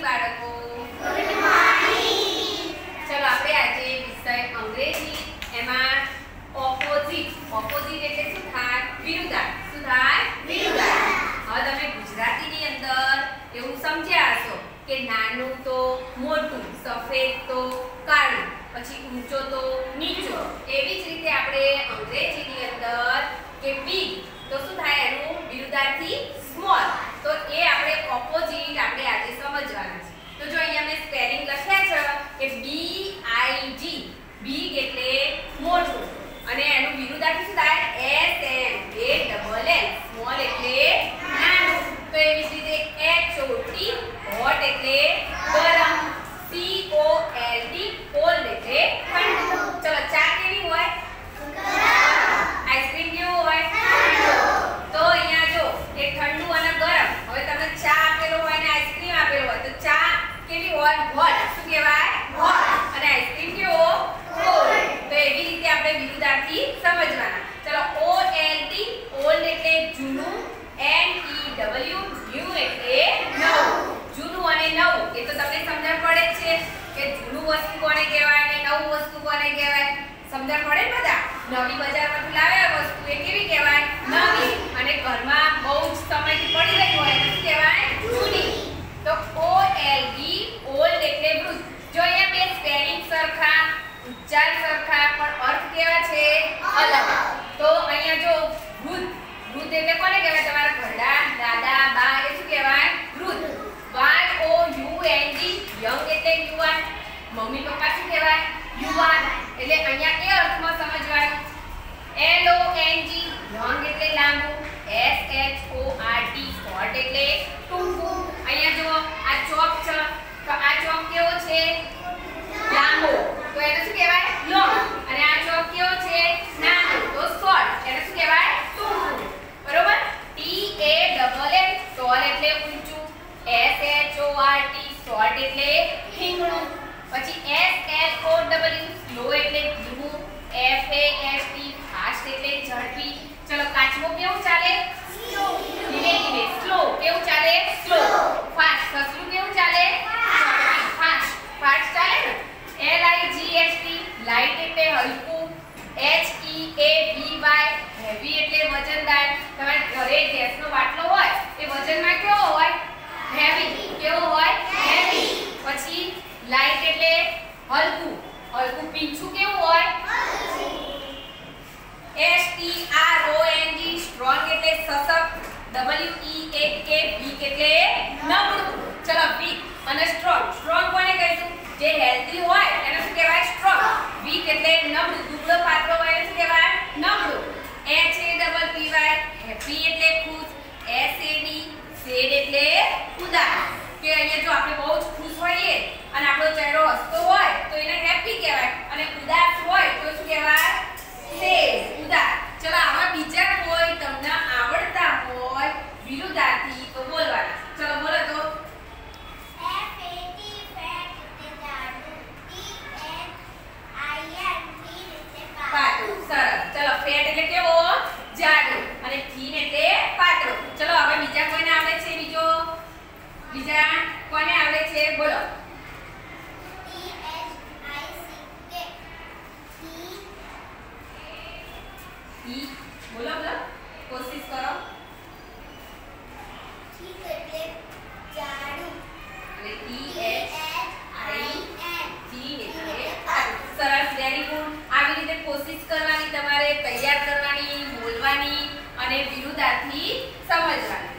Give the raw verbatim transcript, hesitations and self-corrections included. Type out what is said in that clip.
બાળકો. Good morning. ચલો આપણે આજે વિષય અંગ્રેજી એમાં ઓપોઝિટ. ઓપોઝિટ એટલે શું થાય? વિરુદ્ધાર્થ. શું થાય? વિરુદ્ધાર્થ. હવે તમે ગુજરાતીની અંદર એવું સમજ્યા હશો કે નાનું તો મોટું, સફેદ તો કાળું, પછી ઊંચો તો નીચો. એવી જ રીતે આપણે અંગ્રેજીની અંદર કે બિગ તો શું થાય? એનું વિરુદ્ધાર્થી સ્મોલ. તો એ આપણે ઓપોઝિટ આપણે આજે સમજવાના છે. તો જો અહીંયા મેં સ્પેલિંગ લખ્યા છે કે બી આઈ જી. બિગ એટલે મોટું અને એનું વિરુદ્ધાર્થી શું થાય? S M A double L. Small એટલે નાનું. તો એવી જ રીતે એચ ઓ ટી હોટ એટલે ગરમ. C O L D cold એટલે ઠંડુ. ચલો ચા કેવી હોય? આઈસ્ક્રીમ કેવું હોય? તો અહીંયા જો એ ઠંડુ અને ગરમ. હવે તમને ચા આપેલો હોય અને આઈસ્ક્રીમ આપેલો હોય તો ચા કેવી હોય? હોટ. શું કહેવાય? હોટ. અને આઈસ્ક્રીમ કેવો? કોલ્ડ. તો એવી રીતે આપણે વિરુદ્ધાર્થી સમજવાના. ચલો ઓ એલ ડી ઓલ્ડ એટલે જૂનું. એન ઈ ડબલ્યુ ન્યુ એટલે નવું. જૂનું અને નવું એ તો તમને સમજણ પડે જ છે કે જૂનું વસ્તુ કોને કહેવાય અને નવું વસ્તુ કોને કહેવાય. સમજણ પડે ને બધા? નવી બજારમાંથી લાવ્યા વસ્તુ એ કેવી કહેવાય? નવી. અને ઘરમાં બહુ જ સમયથી પડી રહી હોય એને શું કહેવાય? જૂની. તો ઓ એલ ડી ઓલ્ડ એટલે વૃદ્ધ. જો અહીંયા બે સ્પેલિંગ સરખા, ઉચ્ચાર સરખા, પણ અર્થ કેવા છે? અલગ. તો અહીંયા જો વૃદ્ધ. વૃદ્ધ એટલે કોને કહેવાય? તમારા ઘરડા, દાદા, બા એ શું કહેવાય? વૃદ્ધ. Y O U N G young એટલે યુવાન. મમ્મી પપ્પા શું કહેવાય? યુવાન. એટલે અહીંયા એ અર્થમાં સમજવાનું. L O N G long એટલે લાંબુ. S H O R T short એટલે ટૂંકું. અહીંયા જો આ ચોક છે તો આ ચોક કેવો છે? લાંબો. તો એને શું કહેવાય? લોંગ. અને આ ચોક કેવો છે? નાનો. તો શોર્ટ. એને શું કહેવાય? ટૂંકું. બરોબર? T A double L tall એટલે ઊંચું. S H O R T short એટલે ઠીંગણું. પછી S L O W slow એટલે ધીમું. F A S T fast એટલે ઝડપી. ચલો કાચબો કેવું ચાલે? સ્લો. ધીમે ધીમે. સ્લો કેવું ચાલે? સ્લો. ફાસ્ટ. સસલું કેવું ચાલે? ફાસ્ટ. ફાસ્ટ ચાલે ને? L I G H T light એટલે હલકું. H E A V Y heavy એટલે વજનદાર. તમારે ઘરે ગેસનો બાટલો હોય એ વજનમાં કેવો હોય? હેવી. કેવો હોય? હેવી. પછી લાઇટ એટલે હલકું. હલકું. પીંછું કેવું હોય? S T R O N G strong એટલે સશક્ત. ડબલ્યુ ઈ એ કે વીક એટલે નબળું. ચલો વીક અને સ્ટ્રોંગ. સ્ટ્રોંગ કોને કહીશું? જે હેલ્ધી હોય એને શું કહેવાય? સ્ટ્રોંગ. વીક એટલે નબળું. દુબળો પાતળો હોય એને શું કહેવાય? નબળું. H A double P Y happy એટલે ખુશ. એસ એ ડી સેડ એટલે ઉદાસ. કે અહીંયા જો આપણે બહુ જ ખુશ હોઈએ અને આપણો ચહેરો હસતો હોય તો એને હેપી કહેવાય અને ઉદાસ હોય તો શું કહેવાય? સેડ. ઉદાસ. ચલો આવા બીજા કોઈ તમને આવડતા હોય વિરુદ્ધાર્થી તો બોલવાના. ચલો બોલો તો. એફ એ ટી ફેટ એટલે જાડું. T H I N thin એટલે પાતળું. સરસ. ચલો ફેટ એટલે કેવો? જાડું. અને થીન એટલે પાતળું. ચલો હવે બીજા કોઈને આવડે છે? બીજો બીજા કોને આવડે છે? બોલો. ટી એચ આઈ સી કે થી ઈ બોલો બોલો. કોશિશ કરો. ઠીક એટલે જાડું. અને T H I N thin એટલે પાતળું. સરસ. Very good. આવી રીતે કોશિશ કરવાની, તમારે તૈયાર કરવાની, બોલવાની અને વિરુદ્ધાર્થી સમજવાની.